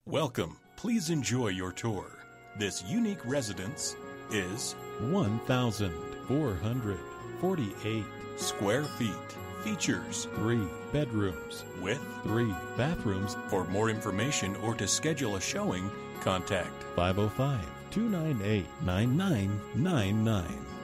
Welcome. Please enjoy your tour. This unique residence is 1,448 square feet. Features 3 bedrooms with 3 bathrooms. For more information or to schedule a showing, contact 505-298-9999.